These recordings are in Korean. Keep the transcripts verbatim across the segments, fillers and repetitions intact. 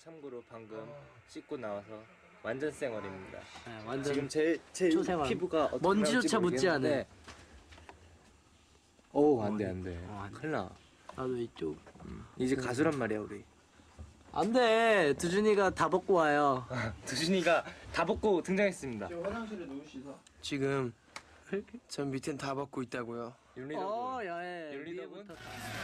참고로 방금 씻고 나와서 완전 쌩얼입니다. 네, 완전 지금 제, 제 초생활. 피부가 어떻게 먼지조차 묻지 않은. 오, 안돼 안돼. 어, 안 돼. 큰일 나. 나도 이쪽. 음. 이제 가수란 말이야 우리. 안돼. 두준이가 다 벗고 와요. 두준이가 다 벗고 등장했습니다. 화장실에 누우시다. 지금 전 밑엔 다 벗고 있다고요. 윤리덕은 어, 야해. 윤리덕은 위에부터 다.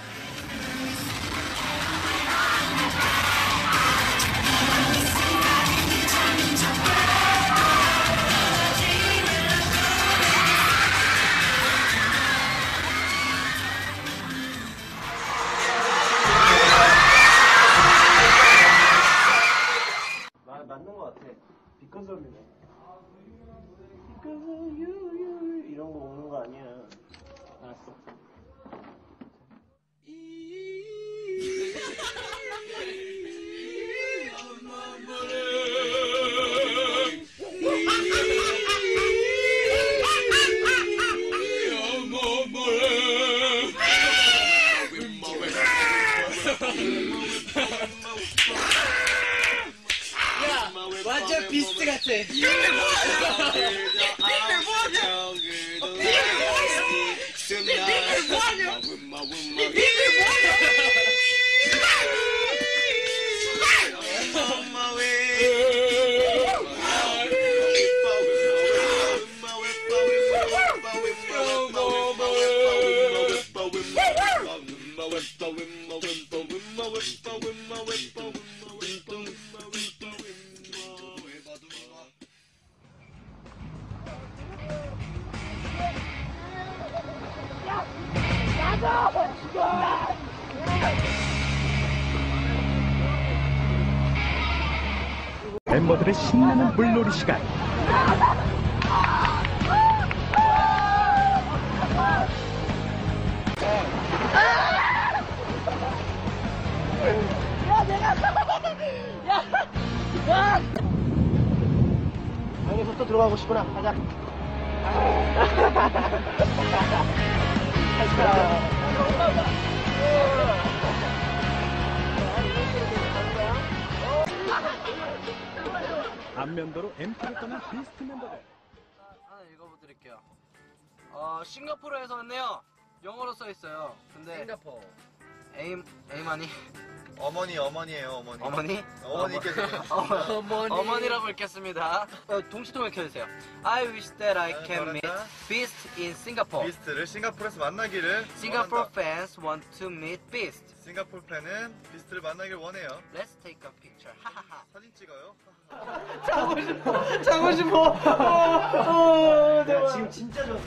마, 맞는 것 같아. 비컨섬이네. Because of you, you 이런 거 오는 거 아니야. 알았어. 완전 비스트 같아. 멤버들의 신나는 물놀이 시간. 방에서 또 들어가고 싶구나. 가자. 안면도로 엠피를 떠난 비스트 멤버들. 하나 읽어드릴게요. 어, 싱가포르에서 왔네요. 영어로 써 있어요. 근데 싱가포르. 에임 에이마니 어머니 어머니예요 어머니. 어머니 어머니께서 어머, 어머니. 어머니라고 읽겠습니다. 어, 동시통역 켜주세요. I wish that I 아, can meet 잘한다. Beast in Singapore. 비스트를 싱가포르에서 만나기를 Singapore 원한다. fans want to meet Beast. 싱가포르 팬은 비스트를 만나길 원해요. Let's take a picture. 하하하. 사진 찍어요. 자고 싶어. 자고 싶어. 어, 어, 야, 지금 진짜 좋아.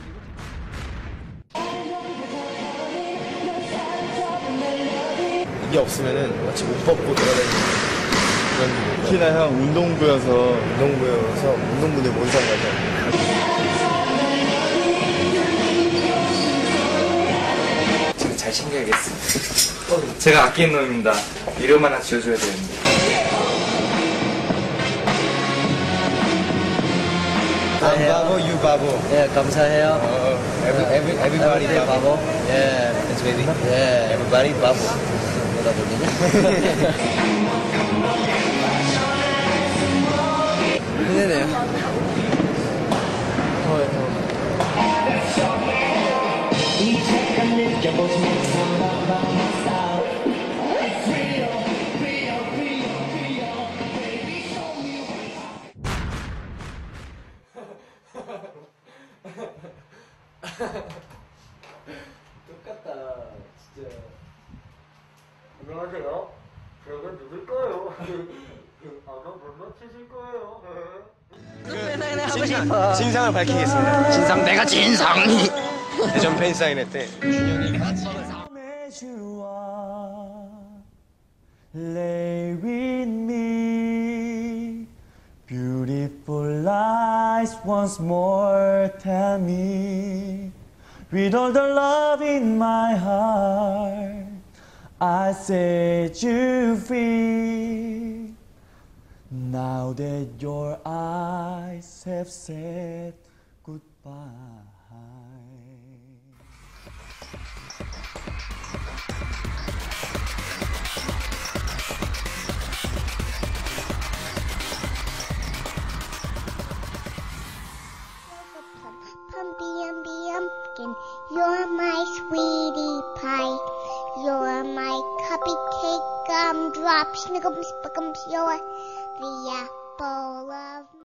이게 없으면은 마치 옷 벗고 돌아다니는 그런 기분. 특히나 형 운동부여서 운동부여서 운동부인데 뭔 상관이야. 지금 잘 챙겨야겠어. 제가 아끼는 놈입니다. 이름 하나 지어줘야 되는데. I'm 바보, you 바보. 예, 감사해요. 어, every, every, everybody Everyday 바보. 바보. 예, Thanks, baby. 예. Everybody 바보. 뭐라 불리냐? 힘내네요. 똑같다, 진짜. 안녕하세요. 저건 누굴까요? 아마 못 맞추실 거예요. 맨날 하고 진상, 싶어. 진상을 밝히겠습니다. 진상, 내가 진상이. 대전 팬 사인회 때 준영이 Lay with me, beautiful eyes once more tell me, with all the love in my heart, I set you free. Now that your eyes have said goodbye. pie. You're my cupcake gumdrop. Snickums, spickums, you're the apple of